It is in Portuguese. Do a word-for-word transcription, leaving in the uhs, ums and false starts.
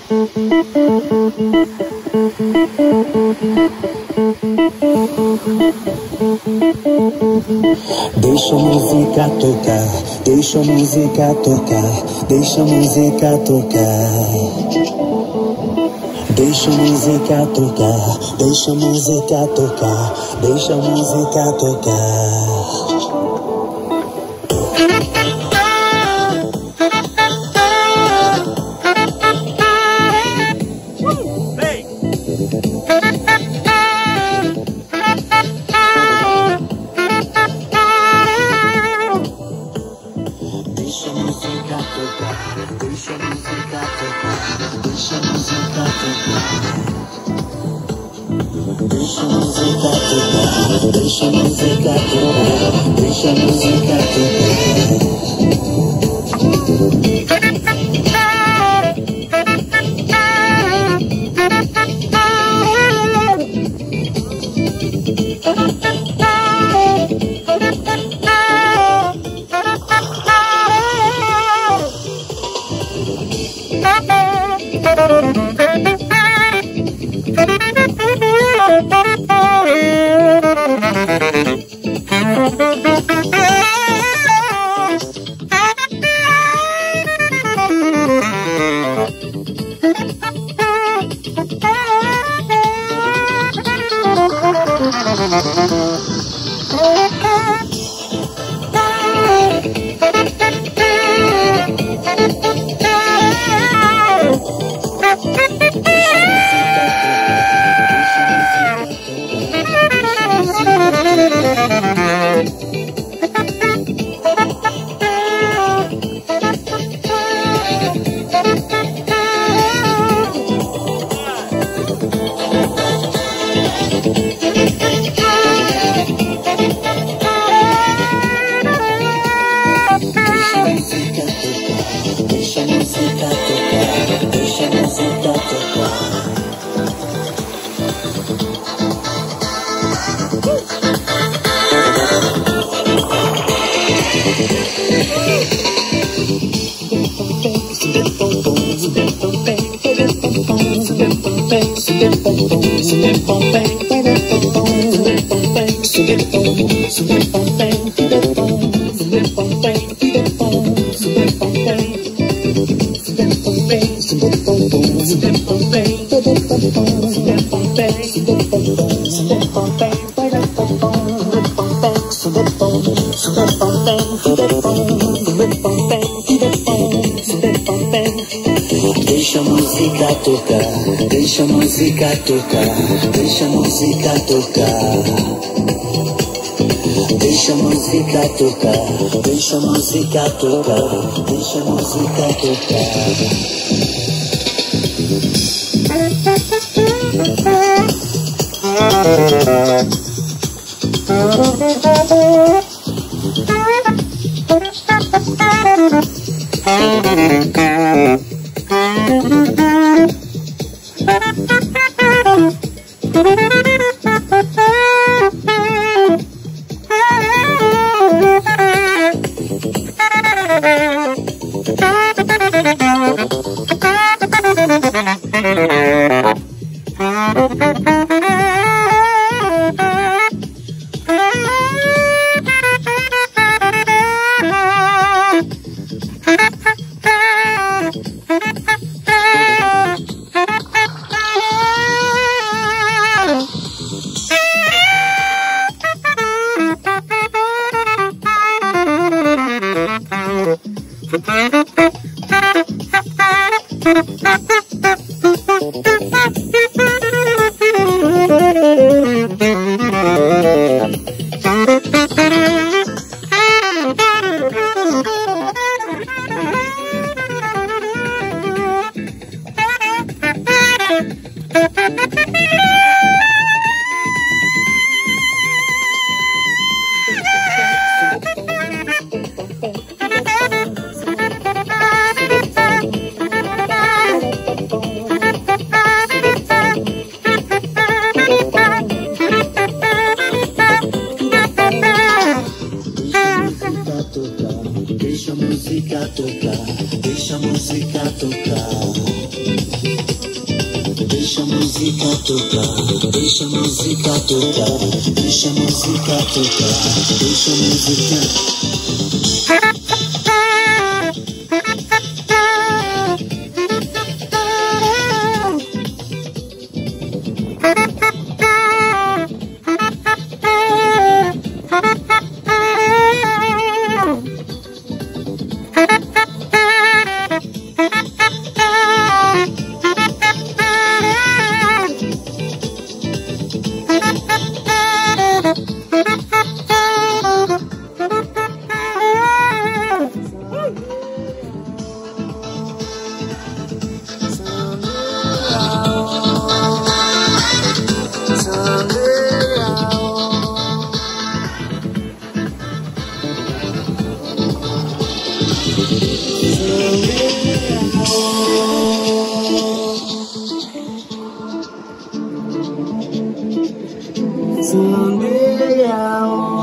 Deixa a música tocar, deixa a música tocar, deixa a música tocar. Deixa a música tocar, deixa a música tocar, deixa a música tocar. Deixa a música tocar, deixa a música Deixa a música tocar, deixa a música tocar, deixa a música tocar. Deixa a música tocar, deixa a música tocar, deixa a música tocar. deixa a música tocar, deixa a música tocar, deixa a música tocar, deixa a música. Someday I'll